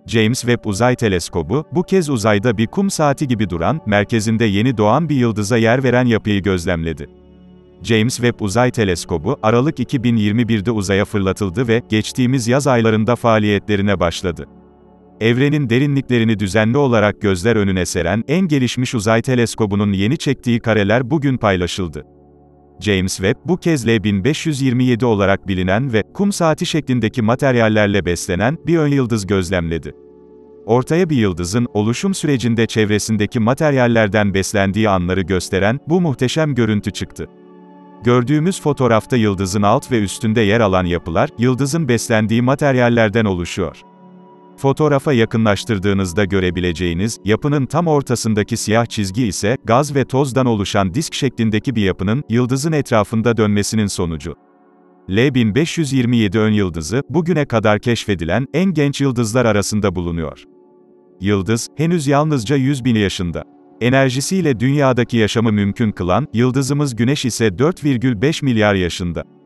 James Webb Uzay Teleskobu, bu kez uzayda bir kum saati gibi duran, merkezinde yeni doğan bir yıldıza yer veren yapıyı gözlemledi. James Webb Uzay Teleskobu, Aralık 2021'de uzaya fırlatıldı ve, geçtiğimiz yaz aylarında faaliyetlerine başladı. Evrenin derinliklerini düzenli olarak gözler önüne seren, en gelişmiş uzay teleskobunun yeni çektiği kareler bugün paylaşıldı. James Webb, bu kez L1527 olarak bilinen ve, kum saati şeklindeki materyallerle beslenen, bir önyıldız gözlemledi. Ortaya bir yıldızın, oluşum sürecinde çevresindeki materyallerden beslendiği anları gösteren, bu muhteşem görüntü çıktı. Gördüğümüz fotoğrafta yıldızın alt ve üstünde yer alan yapılar, yıldızın beslendiği materyallerden oluşuyor. Fotoğrafa yakınlaştırdığınızda görebileceğiniz, yapının tam ortasındaki siyah çizgi ise, gaz ve tozdan oluşan disk şeklindeki bir yapının, yıldızın etrafında dönmesinin sonucu. L1527 önyıldızı, bugüne kadar keşfedilen, en genç yıldızlar arasında bulunuyor. Yıldız, henüz yalnızca 100.000 yaşında. Enerjisiyle dünyadaki yaşamı mümkün kılan, yıldızımız Güneş ise 4,5 milyar yaşında.